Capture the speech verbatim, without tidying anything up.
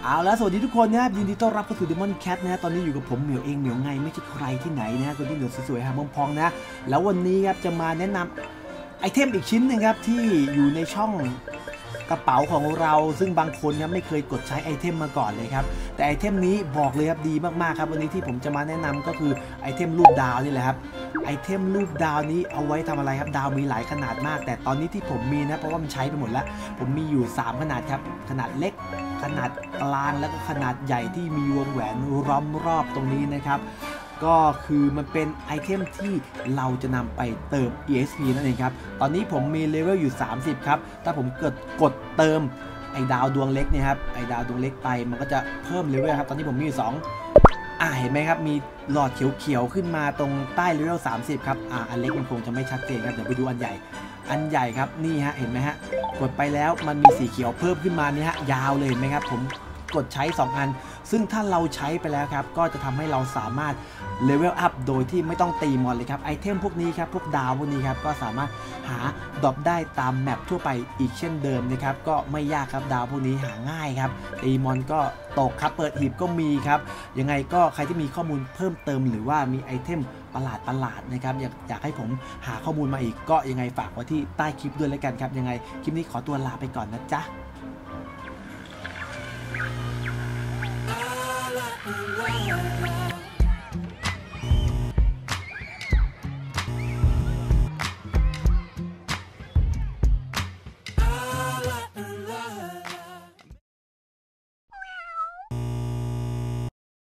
เอาแล้วสวัสดีทุกคนนะครับยินดีต้อนรับเข้าสู่ Demon Cat นะตอนนี้อยู่กับผมเหมียวเองเหมียวไงไม่ใช่ใครที่ไหนนะคนที่เหนียวสวยๆหางมองๆนะแล้ววันนี้ครับจะมาแนะนำไอเทมอีกชิ้นหนึ่งครับที่อยู่ในช่องกระเป๋าของเราซึ่งบางคนครับไม่เคยกดใช้ไอเทมมาก่อนเลยครับแต่ไอเทมนี้บอกเลยครับดีมากๆครับวันนี้ที่ผมจะมาแนะนำก็คือไอเทมรูปดาวนี่แหละครับไอเทมรูปดาวนี้เอาไว้ทำอะไรครับดาวมีหลายขนาดมากแต่ตอนนี้ที่ผมมีนะเพราะว่ามันใช้ไปหมดแล้วผมมีอยู่สามขนาดครับขนาดเล็กขนาดกลางแล้วก็ขนาดใหญ่ที่มีวงแหวนล้อมรอบตรงนี้นะครับก็คือมันเป็นไอเทมที่เราจะนำไปเติม อี เอ็กซ์ พี นั่นเองครับตอนนี้ผมมีเลเวลอยู่สามสิบครับถ้าผมเกิดกดเติมไอดาวดวงเล็กเนี่ยครับไอดาวดวงเล็กไปมันก็จะเพิ่มเลเวลครับตอนนี้ผมมีอยู่สองอ่าเห็นไหมครับมีหลอดเขียวๆขึ้นมาตรงใต้เลเวลสามสิบครับอ่าอันเล็กมันคงจะไม่ชัดเจนครับเดี๋ยวไปดูอันใหญ่อันใหญ่ครับนี่ฮะเห็นไหมฮะกดไปแล้วมันมีสีเขียวเพิ่มขึ้นมานี่ฮะยาวเลยเห็นไหมครับผมกดใช้สองอันซึ่งถ้าเราใช้ไปแล้วครับก็จะทำให้เราสามารถเลเวลอัพโดยที่ไม่ต้องตีมอนเลยครับไอเทมพวกนี้ครับพวกดาวพวกนี้ครับก็สามารถหาดรอปได้ตามแมปทั่วไปอีกเช่นเดิมนะครับก็ไม่ยากครับดาวพวกนี้หาง่ายครับตีมอนก็ตกครับเปิดหีบก็มีครับยังไงก็ใครที่มีข้อมูลเพิ่มเติมหรือว่ามีไอเทมประหลาดประหลาดนะครับอยากอยากให้ผมหาข้อมูลมาอีกก็ยังไงฝากไว้ที่ใต้คลิปด้วยแล้วกันครับยังไงคลิปนี้ขอตัวลาไปก่อนนะจ๊ะ I